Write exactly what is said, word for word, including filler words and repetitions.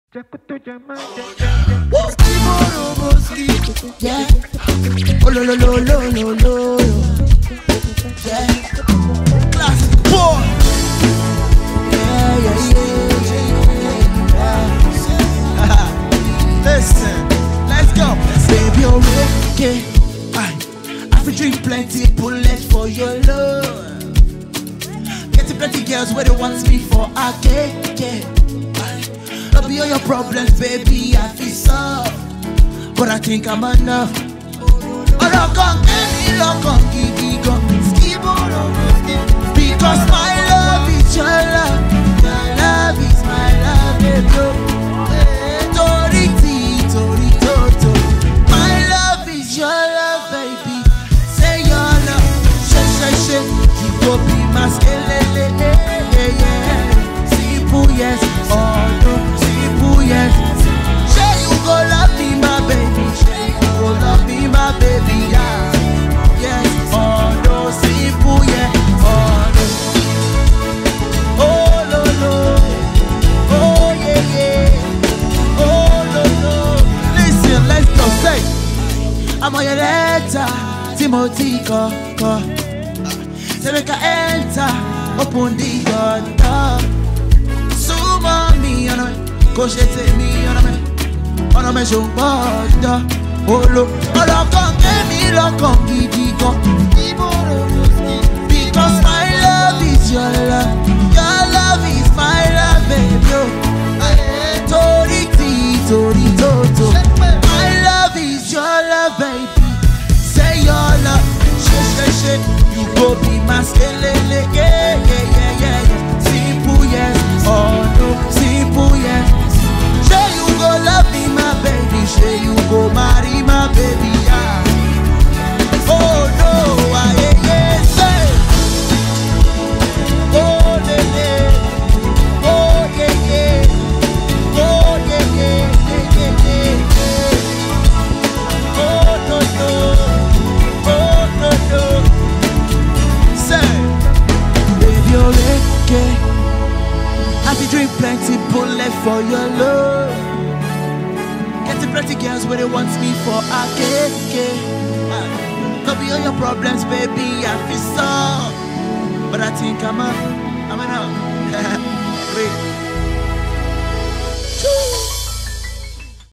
Yeah. Oh lo lo lo lo lo lo. Yeah. Classic boy. Yeah yeah yeah yeah. yeah. Listen, let's go. Baby, you're okay. I I feel drink plenty bullets for your love. Getting plenty girls where they want me for a cake. Yeah. Don't be all your problems, baby, I feel so. But I think I'm enough. Because my love is your love. Your love is my love, baby. Toriti, toritoto. My love is your love, baby. Say your love. She, she, she. You go be my skelele. Simple yes, oh no. Simple yes. Say you go love me, my baby. Say you go love me, my baby. Yeah. Yes, oh no. Simple yes, oh no. Oh no no. Oh yeah yeah. Oh no no. Listen, let's go. Say, I'm on your letter, Timothy. Go go. Say make I enter, open the door. Me on me, go shit me on me, on me show bada. Oh lo, oh lo come get me lo come gidi go. Because my love is your love, your love is my love, baby. Tori ti, tori toto. My love is your love, baby. Say your love, shit shit shit. You go be my skelele, yeah yeah yeah yeah yeah. Simple yes, oh no. Simple, yeah. Say you go love me, my baby. Say you go marry my baby, yeah. Oh no, I yeah, yeah, say. Oh yeah, oh yeah, yeah. Oh yeah, yeah, yeah, yeah, yeah. Oh no, no. Oh no, no. Say, baby, you're okay. I be drink plenty bullet for your love. Getting plenty girls where they want me for a cake. Don't be all your problems, baby, I feel so. But I think I'm a, I'm enough.